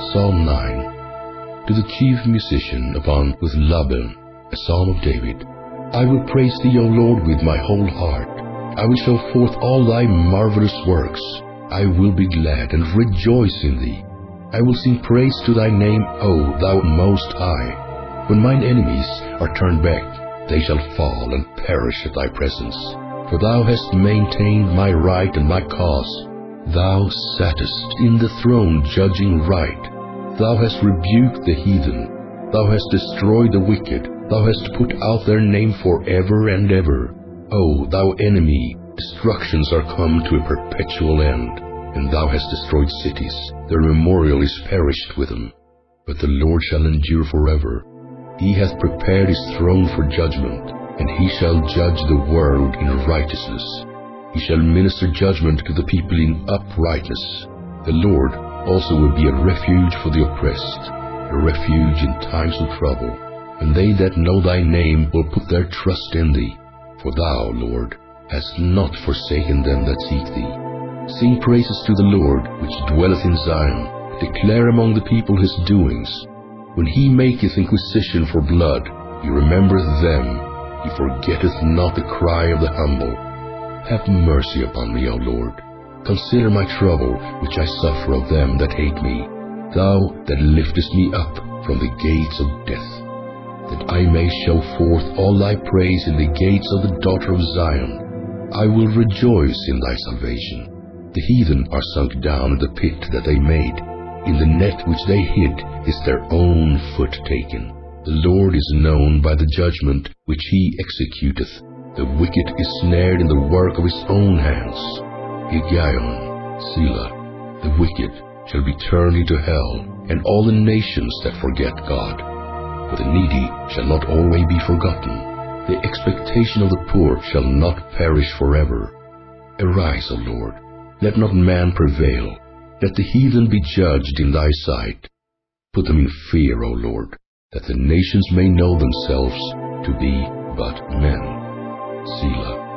Psalm 9. To the chief musician upon with Laban, a psalm of David. I will praise thee, O Lord, with my whole heart. I will show forth all thy marvelous works. I will be glad and rejoice in thee. I will sing praise to thy name, O thou Most High. When mine enemies are turned back, they shall fall and perish at thy presence. For thou hast maintained my right and my cause. Thou sattest in the throne judging right. Thou hast rebuked the heathen. Thou hast destroyed the wicked. Thou hast put out their name forever and ever. O thou enemy, destructions are come to a perpetual end, and thou hast destroyed cities. Their memorial is perished with them. But the Lord shall endure forever. He hath prepared his throne for judgment, and he shall judge the world in righteousness. He shall minister judgment to the people in uprightness. The Lord also will be a refuge for the oppressed, a refuge in times of trouble. And they that know thy name will put their trust in thee. For thou, Lord, hast not forsaken them that seek thee. Sing praises to the Lord, which dwelleth in Zion. Declare among the people his doings. When he maketh inquisition for blood, he remembereth them. He forgetteth not the cry of the humble. Have mercy upon me, O Lord. Consider my trouble, which I suffer of them that hate me. Thou that liftest me up from the gates of death, that I may show forth all thy praise in the gates of the daughter of Zion. I will rejoice in thy salvation. The heathen are sunk down in the pit that they made. In the net which they hid is their own foot taken. The Lord is known by the judgment which he executeth. The wicked is snared in the work of his own hands. Higgaion, Selah. The wicked shall be turned into hell, and all the nations that forget God. For the needy shall not always be forgotten. The expectation of the poor shall not perish forever. Arise, O Lord, let not man prevail. Let the heathen be judged in thy sight. Put them in fear, O Lord, that the nations may know themselves to be but men. Selah.